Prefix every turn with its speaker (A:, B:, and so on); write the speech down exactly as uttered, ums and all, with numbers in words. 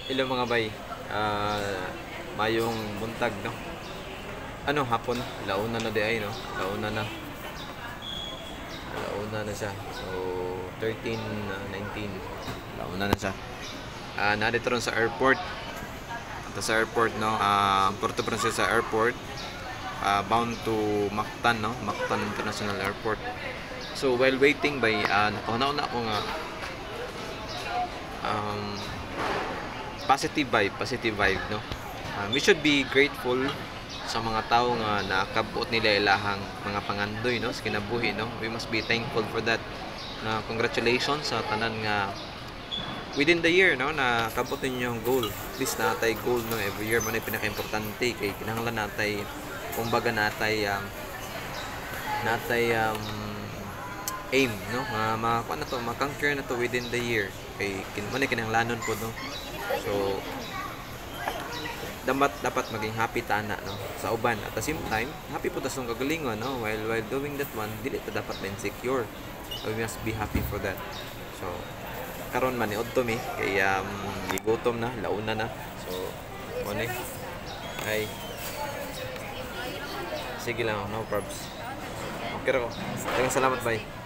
A: Hello mga bay. Ah, mayong buntag no. Ano hapon? Launa na di ay no. Launa na. Launa na siya. So thirteen, uh, nineteen. Launa na siya. Ah, narito ron sa airport. Ito sa airport no. Ah, Puerto Princesa Airport. Ah, bound to Mactan no. Mactan International Airport. So while waiting by uh, nakuha na ako nga um, positive vibe, positive vibe, no? Um, we should be grateful sa mga tao nga nakabot nila ilahang mga pangandoy, no? Sa kinabuhi, no? We must be thankful for that. Na congratulations sa tanan nga within the year, no? Na kabot ninyo yung goal. At least natay goal, no? Every year man ay pinaka-importante kay kinahanglan natay kumbaga natay um, natay um, aim, no? Nga makakuha na to, makonquer na to within the year. Kay kin man ay kinahanglanon po, no? So dapat dapat maging happy ta na no sa uban at the same time happy po ta sa kagalingon no while while doing that one dili ta dapat ma insecure, so we must be happy for that. So karon man ni udto mi kay um, gigutom na launa na, so mo ni ay sige lang, no probs, okay ra ko, daghang salamat, bye.